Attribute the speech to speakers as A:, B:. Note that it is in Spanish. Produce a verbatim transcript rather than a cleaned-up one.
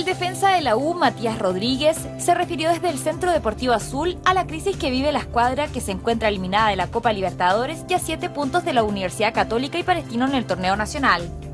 A: El defensa de la U, Matías Rodríguez, se refirió desde el Centro Deportivo Azul a la crisis que vive la escuadra que se encuentra eliminada de la Copa Libertadores y a siete puntos de la Universidad Católica y Palestino en el torneo nacional.